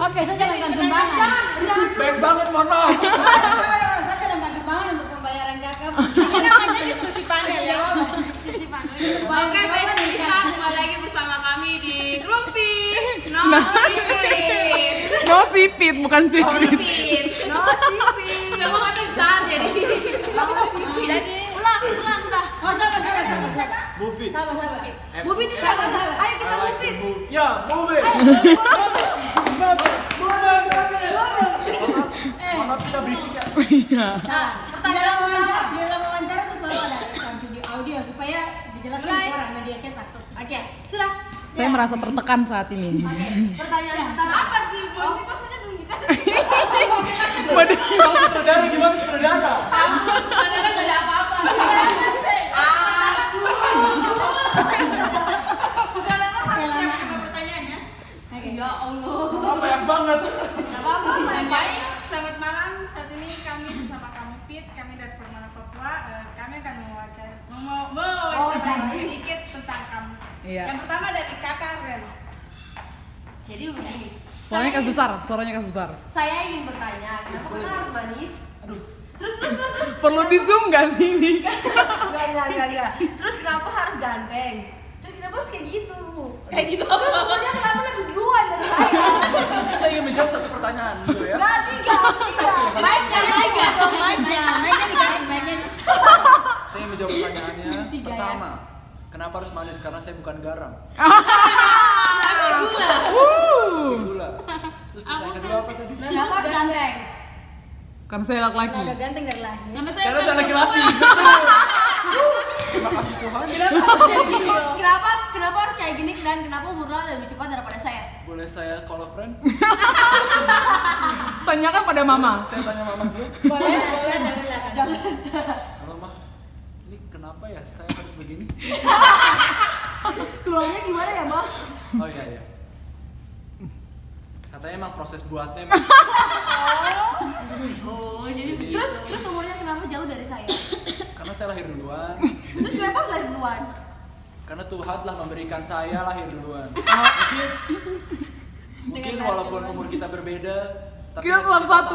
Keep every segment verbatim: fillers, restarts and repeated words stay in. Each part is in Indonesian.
Oke, saya jangan sumbangan. Baik banget, mohon maaf. Saya jangan sumbangan untuk pembayaran kakak. Ini namanya diskusi panel ya, diskusi panel. Oke, baik bisa kembali lagi bersama kami di Grumpy. No sipit. No sipit, bukan No sipit. sipit. No sipit. Semua kata besar jadi. No sipit. Jadi ulang, ulang, ulang. Oh, sabar, sabar, sabar, sabar. Move it. Sabar, sabar. Move it siapa? Ayo kita I like move to it. move. Ya, move it. Maaf kita berisik ya. Iya. Nah, pertanyaan wawancara, di dalam wawancara itu selalu ada rekaman video audio supaya dijelaskan ke orang media cetak tuh. Oke, sudah. Saya merasa tertekan saat ini. Oke, pertanyaan pertama. Apa sih? Ini kok soalnya belum bisa. Waduh. Kalau sutradara gimana sutradara? Padahal nggak ada apa-apa. Aku. Saudara harus siap dengan pertanyaannya. Ya Allah. Oh, banyak banget. Gak apa-apa. Baik, selamat malam. Saat ini kami bersama kamu Fit, kami dari Permana Papua. Eh, kami akan mewawancara, mau mewawancara sedikit tentang kamu. Iya. Yang pertama dari Kakak Ren. Jadi begini. Suaranya kas besar, suaranya kas besar. Saya ingin bertanya, kenapa kakak harus manis? Aduh. Terus terus terus. terus. Perlu di zoom nggak sih ini? Enggak, enggak, enggak, enggak. Terus kenapa harus ganteng? Terus kenapa harus kayak gitu? Kayak gitu apa? Terus umurnya kenapa lebih duluan dari saya? Saya ingin menjawab satu pertanyaan dulu ya. Enggak, tiga, tiga. Baiknya, baiknya dong, baiknya. Baiknya dikasih, baiknya di- Saya ingin menjawab pertanyaannya. Pertama, kenapa harus manis? Karena saya bukan garam. Tapi gula. Wuh. Gula. Terus pertanyaan kedua apa tadi? Kenapa harus ganteng? Karena saya laki-laki. Nggak ganteng dari lahir. Karena saya laki-laki. Terima kasih Tuhan. Kenapa? Kenapa harus kayak gini dan kenapa umurnya lebih cepat daripada saya? Boleh saya call a friend? Tanyakan pada mama. Saya tanya mama dulu. Boleh, silakan, silakan. Jangan. Halo Ma, ini kenapa ya saya harus begini? Tulangnya gimana ya, Bang? Oh iya iya. Katanya emang proses buatnya emang Oh, jadi begitu. Terus, terus umurnya kenapa jauh dari saya? karena saya lahir duluan. Terus kenapa harus lahir duluan? Karena Tuhan telah memberikan saya lahir duluan. Mungkin mungkin walaupun umur kita berbeda, tapi Kita hati tetap satu.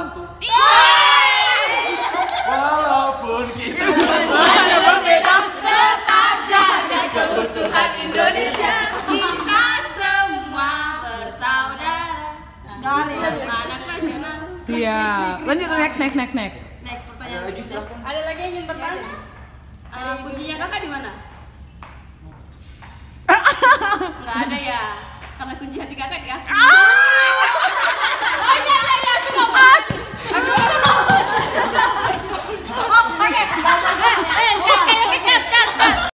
Walaupun kita Semuanya berbeda. Tetap jaga keutuhan Indonesia. Kita semua bersaudara. Garis anak nasional. Siap. Lanjut next next next next. Next ada pertanyaan. lagi silakan. Ada lagi yang ingin bertanya? Eh, kuncinya kakak di mana? Nggak ada ya. Karena kunci hati kakak di kakak.